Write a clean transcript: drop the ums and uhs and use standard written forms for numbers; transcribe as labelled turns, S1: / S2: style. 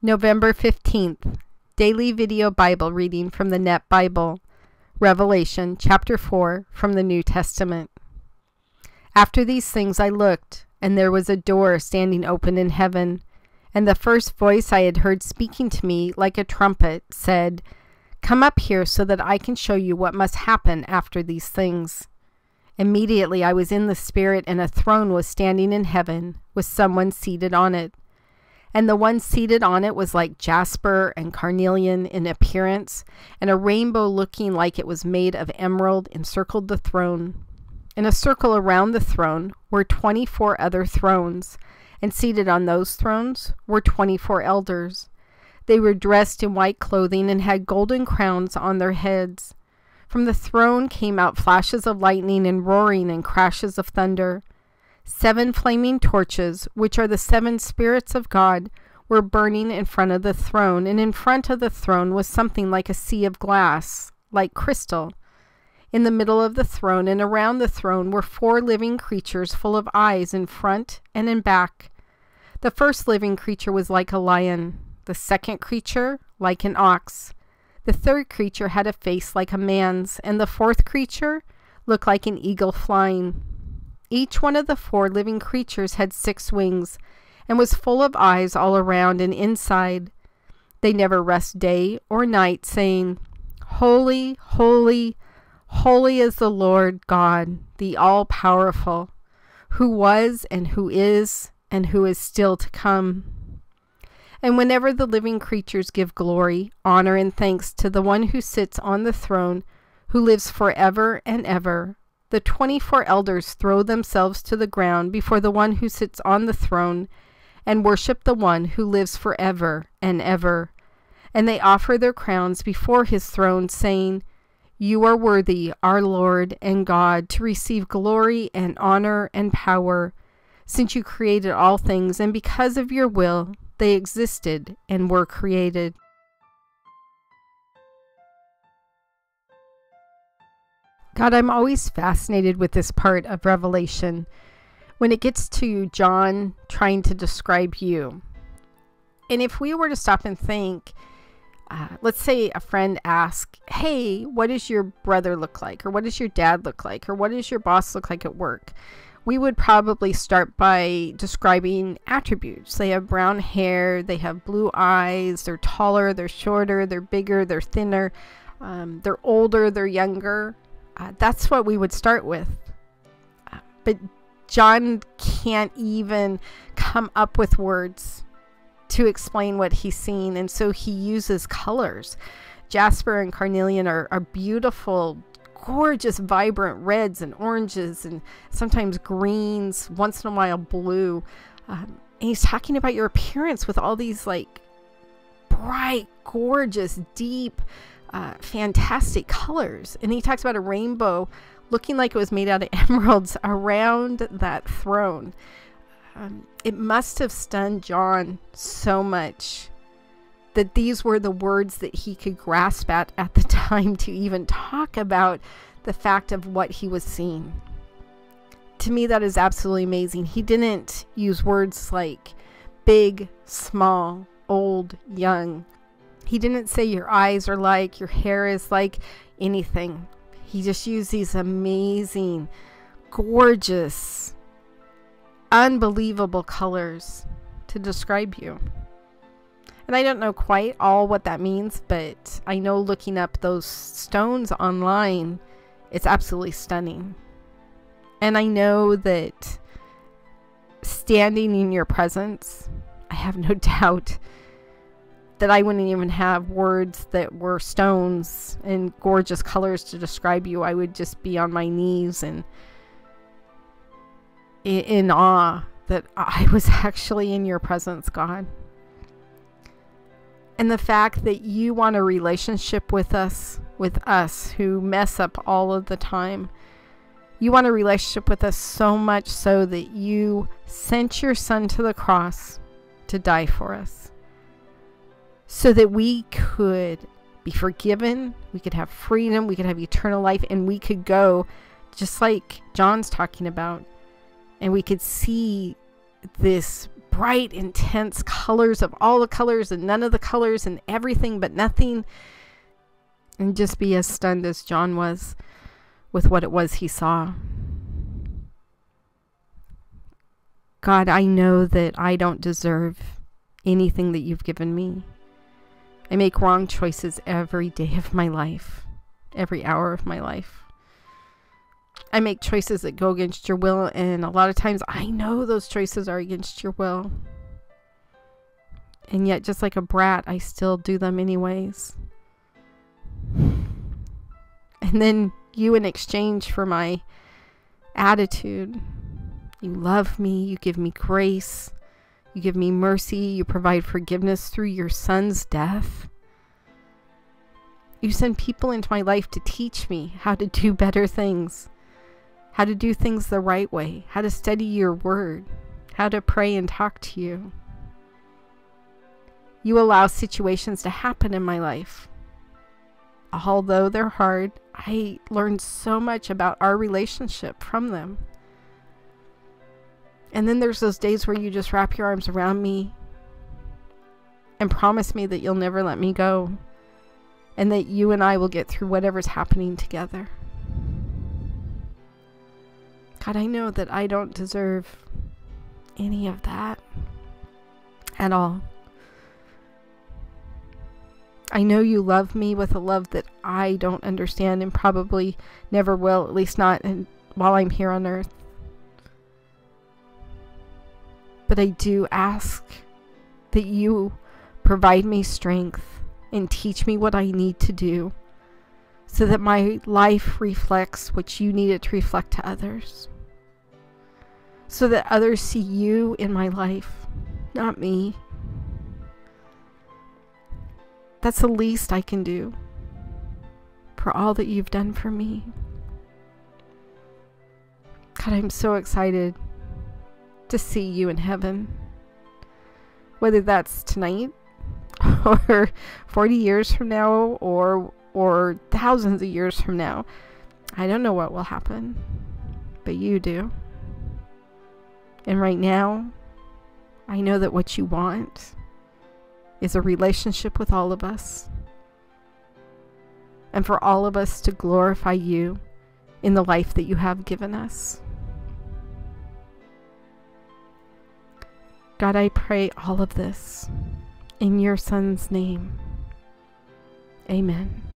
S1: November 15th, Daily Video Bible Reading from the Net Bible, Revelation chapter 4 from the New Testament. After these things I looked, and there was a door standing open in heaven, and the first voice I had heard speaking to me like a trumpet said, "Come up here so that I can show you what must happen after these things." Immediately I was in the Spirit, and a throne was standing in heaven, with someone seated on it. And the one seated on it was like jasper and carnelian in appearance, and a rainbow looking like it was made of emerald encircled the throne. In a circle around the throne were 24 other thrones, and seated on those thrones were 24 elders. They were dressed in white clothing and had golden crowns on their heads. From the throne came out flashes of lightning and roaring and crashes of thunder. 7 flaming torches, which are the 7 spirits of God, were burning in front of the throne, and in front of the throne was something like a sea of glass, like crystal. In the middle of the throne and around the throne were 4 living creatures full of eyes in front and in back. The first living creature was like a lion, the second creature like an ox. The third creature had a face like a man's, and the fourth creature looked like an eagle flying. Each one of the 4 living creatures had 6 wings, and was full of eyes all around and inside. They never rest day or night, saying, "Holy, holy, holy is the Lord God, the all-powerful, who was and who is still to come." And whenever the living creatures give glory, honor, and thanks to the one who sits on the throne, who lives forever and ever, the 24 elders throw themselves to the ground before the one who sits on the throne and worship the one who lives forever and ever. And they offer their crowns before his throne, saying, "You are worthy, our Lord and God, to receive glory and honor and power, since you created all things, and because of your will they existed and were created." God, I'm always fascinated with this part of Revelation when it gets to John trying to describe you. And if we were to stop and think, let's say a friend asks, "Hey, what does your brother look like? Or what does your dad look like? Or what does your boss look like at work?" We would probably start by describing attributes. They have brown hair, they have blue eyes, they're taller, they're shorter, they're bigger, they're thinner, they're older, they're younger. That's what we would start with. But John can't even come up with words to explain what he's seen, and so he uses colors. Jasper and carnelian are beautiful, gorgeous, vibrant reds and oranges, and sometimes greens, once in a while blue. And he's talking about your appearance with all these like bright, gorgeous, deep, fantastic colors. And he talks about a rainbow looking like it was made out of emeralds around that throne. It must have stunned John so much that these were the words that he could grasp at the time to even talk about the fact of what he was seeing. To me, that is absolutely amazing. He didn't use words like big, small, old, young. He didn't say your eyes are like, your hair is like, anything. He just used these amazing, gorgeous, unbelievable colors to describe you. And I don't know quite all what that means, but I know looking up those stones online, it's absolutely stunning. And I know that standing in your presence, I have no doubt that I wouldn't even have words that were stones and gorgeous colors to describe you. I would just be on my knees and in awe that I was actually in your presence, God. And the fact that you want a relationship with us who mess up all of the time. You want a relationship with us so much so that you sent your son to the cross to die for us, so that we could be forgiven, we could have freedom, we could have eternal life, and we could go just like John's talking about, and we could see this bright, intense colors of all the colors and none of the colors and everything but nothing, and just be as stunned as John was with what it was he saw. God, I know that I don't deserve anything that you've given me. I make wrong choices every day of my life, every hour of my life. I make choices that go against your will, and a lot of times I know those choices are against your will. And yet, just like a brat, I still do them anyways. And then you, in exchange for my attitude, you love me, you give me grace, you give me mercy, you provide forgiveness through your son's death. You send people into my life to teach me how to do better things, how to do things the right way, how to study your word, how to pray and talk to you. You allow situations to happen in my life. Although they're hard, I learned so much about our relationship from them. And then there's those days where you just wrap your arms around me and promise me that you'll never let me go, and that you and I will get through whatever's happening together. God, I know that I don't deserve any of that at all. I know you love me with a love that I don't understand and probably never will, at least not while I'm here on earth. But I do ask that you provide me strength and teach me what I need to do so that my life reflects what you need it to reflect to others. So that others see you in my life, not me. That's the least I can do for all that you've done for me. God, I'm so excited to see you in heaven. Whether that's tonight or 40 years from now or thousands of years from now. I don't know what will happen, but you do. And right now, I know that what you want is a relationship with all of us, and for all of us to glorify you in the life that you have given us. God, I pray all of this in your Son's name. Amen.